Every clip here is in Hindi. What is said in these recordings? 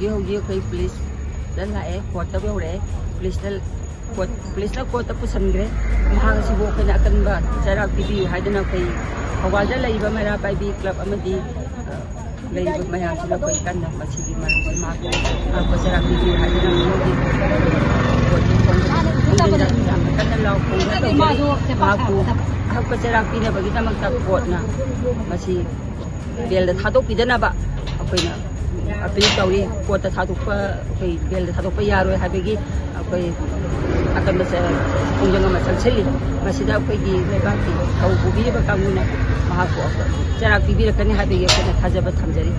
पुलिस लाए कोर्ट बौरे पुलिस कोर्ट पुसनग्रे अकनब चरा पीबी हवाद मेरा पाई क्लब मैम से चरा पीबी हक चरा पीनबी कोर्टना बेल थादोपीदनब अपील तौरी कोर्ट थादोप बेल थादोप यारोय हाबगी अकनब खुंजंग चलसली लेबाकी थौ पुबीब कांगुना चरा पीबीरकनी हाबगी थाजब थमजरी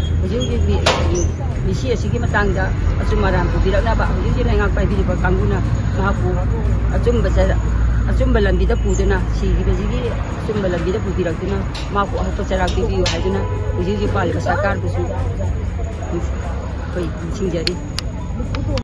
मिसी अचुम आराम पुबीरकनब लेंगा पाइबीब कांगुना अचुब अचुब लंबीद पुदना सिगिबजिगी अचुब लंबीद पुबीरक्तुना माको हक चरा पीबियु हाइदुना हुजी पालिबा सरकार बुसु सिंजरी।